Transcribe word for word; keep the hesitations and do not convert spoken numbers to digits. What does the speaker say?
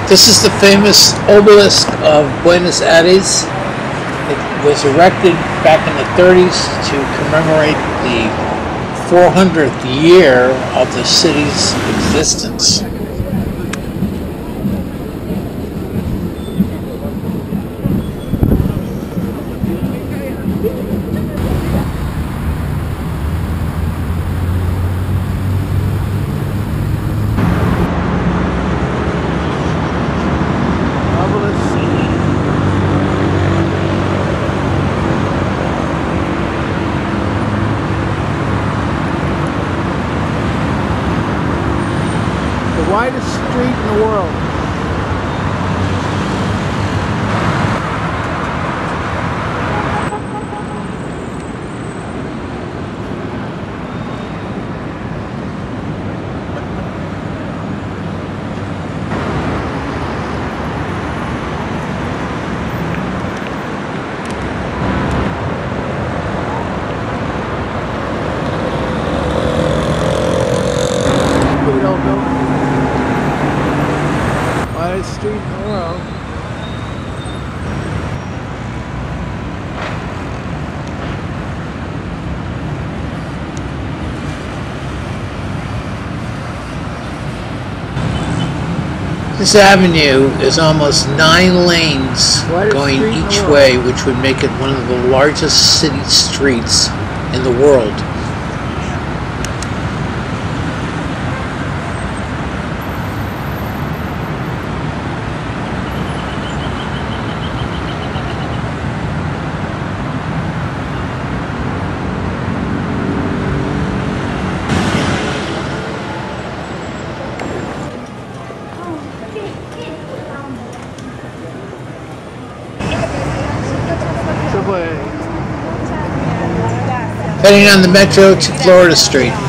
This is the famous obelisk of Buenos Aires. It was erected back in the thirties to commemorate the four hundredth year of the city's existence. The widest street in the world. Widest street in the world. This avenue is almost nine lanes Widest going street in the each world. way, which would make it one of the largest city streets in the world. Heading on the metro to Florida Street.